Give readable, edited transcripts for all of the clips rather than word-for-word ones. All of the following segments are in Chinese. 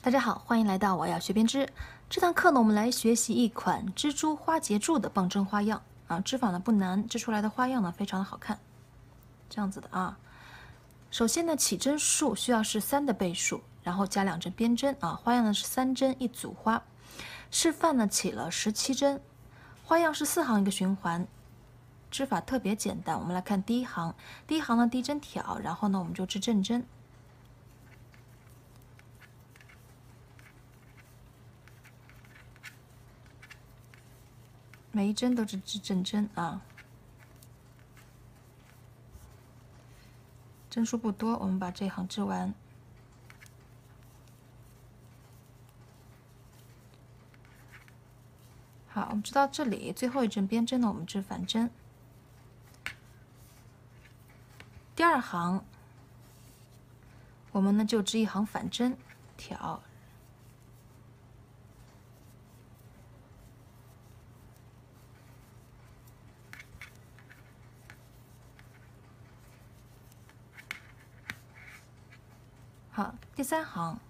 大家好，欢迎来到我要学编织。这堂课呢，我们来学习一款蜘蛛花结柱的棒针花样啊。织法呢不难，织出来的花样呢非常的好看，这样子的啊。首先呢，起针数需要是3的倍数，然后加2针边针啊。花样呢是3针1组花。示范呢起了17针，花样是4行一个循环，织法特别简单。我们来看第一行，第一行呢第一针挑，然后呢我们就织正针。 每一针都是织正针啊，针数不多，我们把这一行织完。好，我们织到这里，最后一针边针呢，我们织反针。第二行，我们呢就织一行反针，挑。 好，第3行，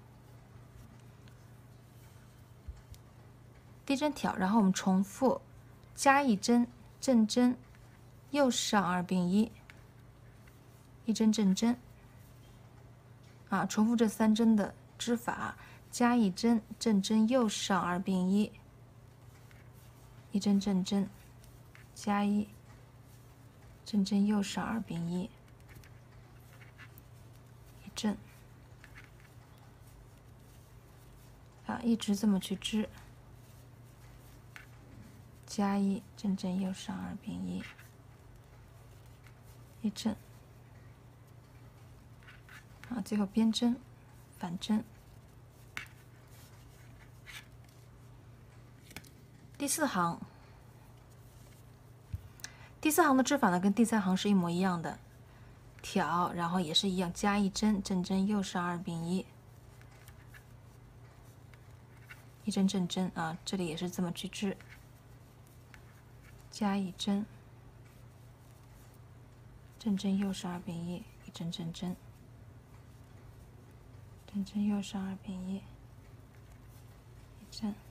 第一针挑，然后我们重复加1针正针，右上2并1，一针正针。啊，重复这3针的织法，加1针正针，右上2并1，一针正针，加1正针，右上2并1，一针。 啊，一直这么去织，加1正针，右上2并1，一针。啊，最后边针反针。第4行，第4行的织法呢，跟第3行是一模一样的，挑，然后也是一样，加1针正针，右上2并1。 一针正针啊，这里也是这么去织，加1针正针，右上2并1，一针正针，正针右上2并1，一针，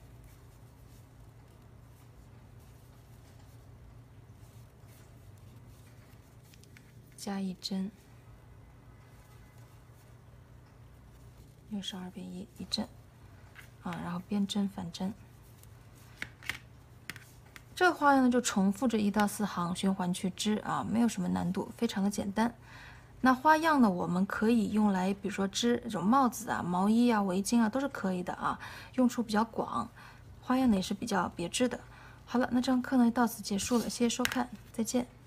加1针，右上2并1，一针。 啊，然后边针反针，这个花样呢就重复着1到4行循环去织啊，没有什么难度，非常的简单。那花样呢，我们可以用来，比如说织这种帽子啊、毛衣啊、围巾啊，都是可以的啊，用处比较广，花样呢也是比较别致的。好了，那这堂课呢到此结束了，谢谢收看，再见。